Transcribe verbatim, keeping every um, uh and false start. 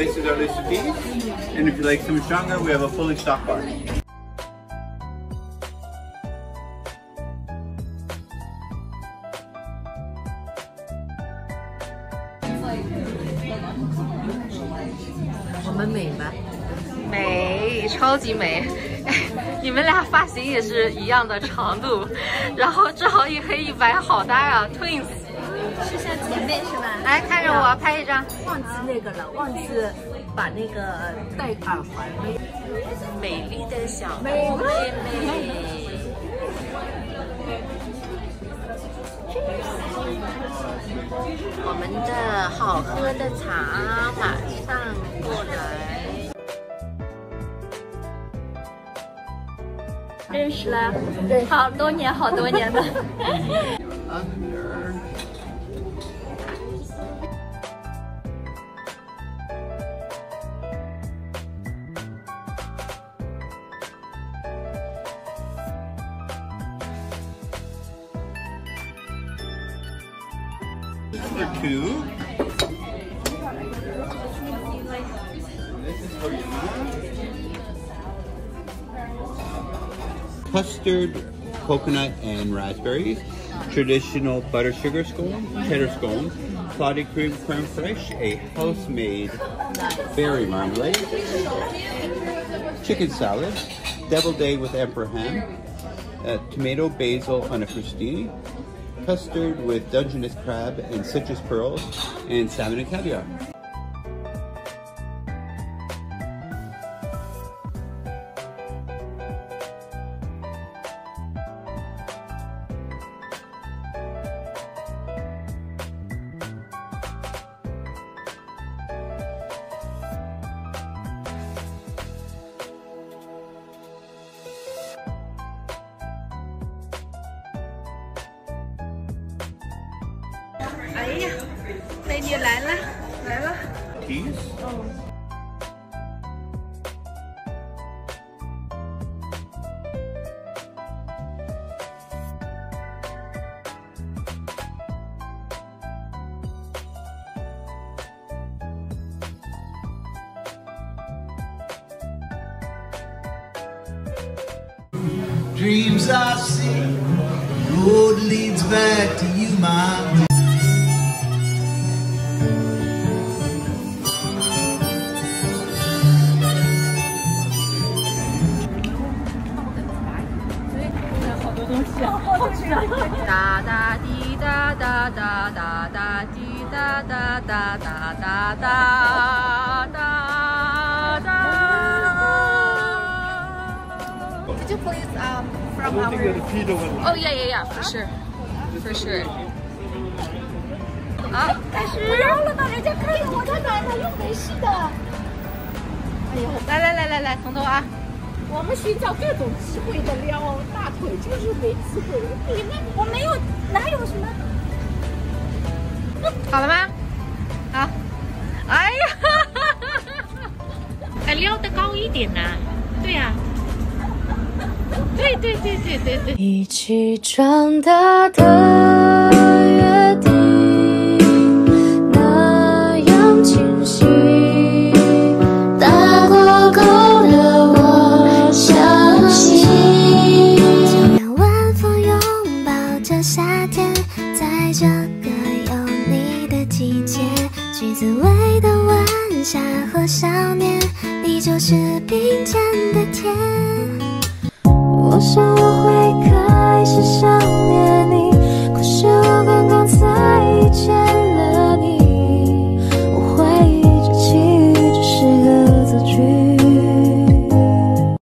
this is our list of teas. And if you like some stronger, we have a fully stocked bar. 我们美吗？ 美，超级美！哎，你们俩发型也是一样的长度，然后正好一黑一白，好搭呀 ，twins。 是像姐妹是吧？ 来看着我拍一张。 忘记那个了，忘记把那个戴耳环了。 美丽的小妹妹。我们的好喝的茶马上过来。 认识了，好多年好多年的。 For two. This is for you. Custard, coconut, and raspberries. Traditional butter sugar scone, cheddar scones, clotted cream creme fraiche, a house-made berry marmalade, chicken salad, deviled egg with emperor ham, uh, tomato basil on a crostini, custard with Dungeness crab and citrus pearls, and salmon and caviar. 哎呀，美女来了，来了。 Teas? Dreams I see, road leads back to you, my. Da da di da da da da da di da da da da da da da da. Could you please um from our? Oh yeah yeah yeah for sure for sure. 好，开始。 不要了吧，人家看着我的奶奶又没事的。 哎呦，来来来来来，从头啊。 我们寻找各种机会的撩，大腿就是没机会。 你们我没有，哪有什么？ 好了吗？好。哎呀， 还撩得高一点呢、啊。对呀、啊。对对对对对对。 一起长大的约定，那样清晰。大过够的我相信。就让晚风拥抱着夏天，在这个有你的季节，去滋味的晚霞和少年，你就是并肩的天。我想我会。